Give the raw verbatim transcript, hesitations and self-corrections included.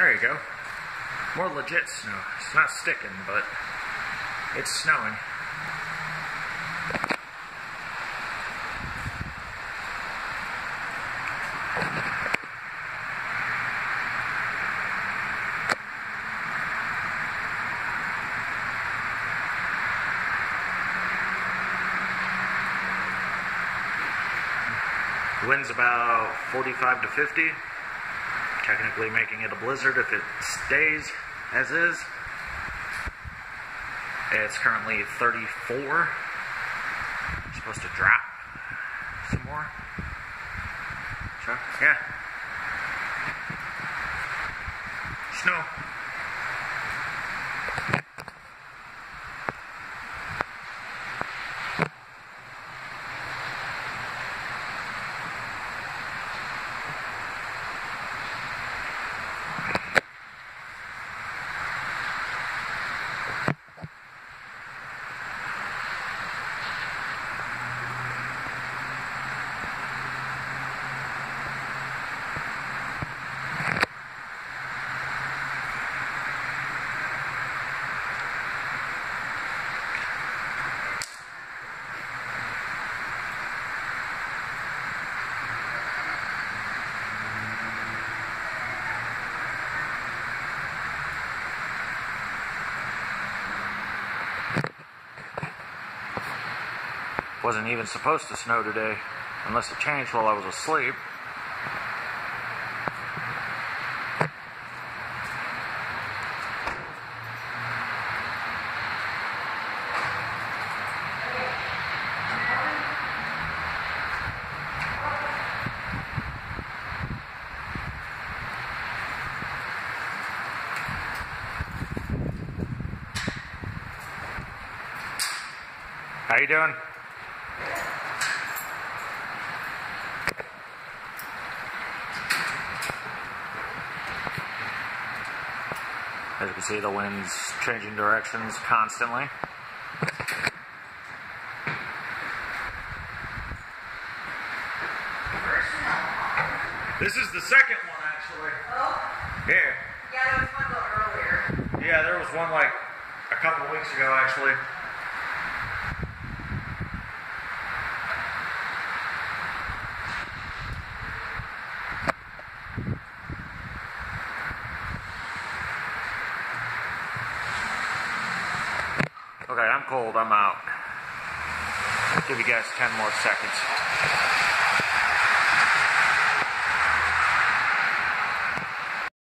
There you go. More legit snow. It's not sticking, but it's snowing. Wind's about forty-five to fifty. Technically making it a blizzard if it stays as is. It's currently thirty-four. It's supposed to drop some more. So, yeah. Snow. Wasn't even supposed to snow today, unless it changed while I was asleep. How you doing? As you can see, the wind's changing directions constantly. This is the second one, actually. Oh? Yeah. Yeah, there was one a little earlier. Yeah, there was one like a couple of weeks ago, actually. Okay, I'm cold. I'm out. I'll give you guys ten more seconds.